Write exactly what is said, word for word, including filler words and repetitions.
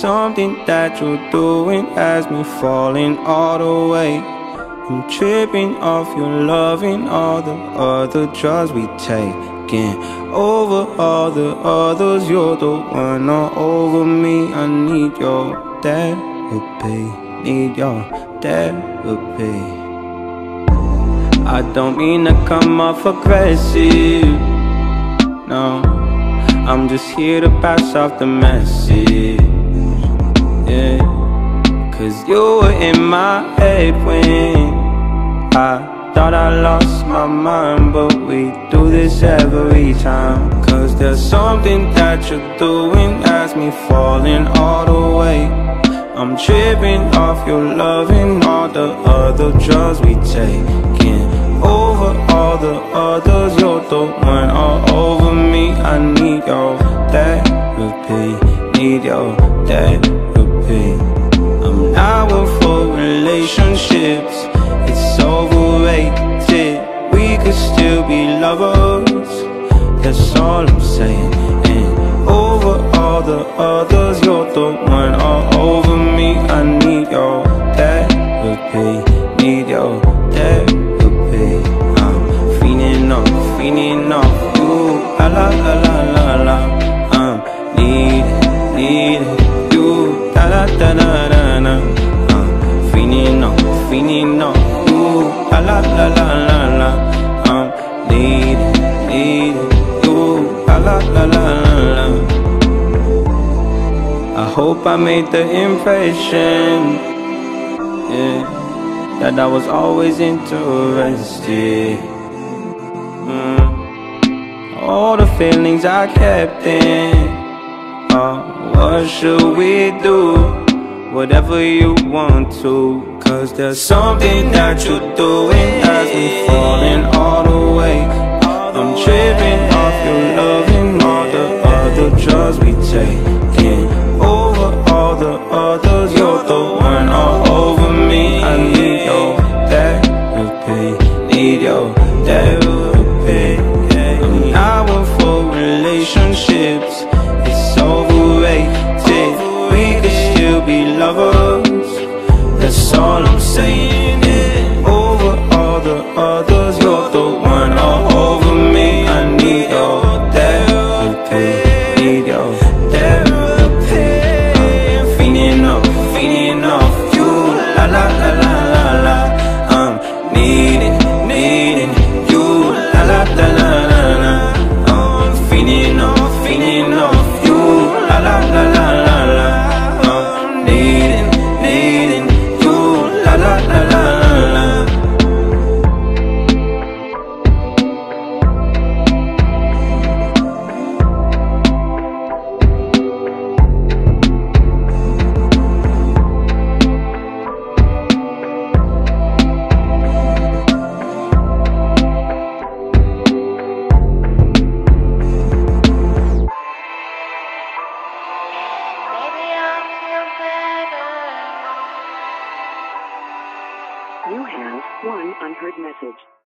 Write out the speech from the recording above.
something that you're doing has me falling all the way. I'm tripping off your loving, all the other drugs we taking. Over all the others, you're the one all over me. I need your therapy, need your therapy. I don't mean to come off aggressive, no, I'm just here to pass off the message, yeah. Cause you were in my head when I thought I lost my mind, but we do this every time. Cause there's something that you're doing has me falling all the way. I'm tripping off your loving, all the other drugs we taking. Over all the others, you're the one all over me. I need your therapy, need your therapy. I'm not one for relationships, it's overrated. We could still be lovers, that's all I'm saying. And over all the others, you're the one all over me. I need your therapy, need your therapy. I'm feeling off, feeling off you, la la la la la la. I'm needing, needing you, da da da da da da. I'm feeling off, feeling off you, la la la la la la. I'm needing, needing you, la la la la la. I hope I made the impression, yeah, that I was always interested. mm. All the feelings I kept in, oh, what should we do? Whatever you want to. Cause there's something that you're doing has me falling all the way. I'm tripping off your loving, all the other drugs we take.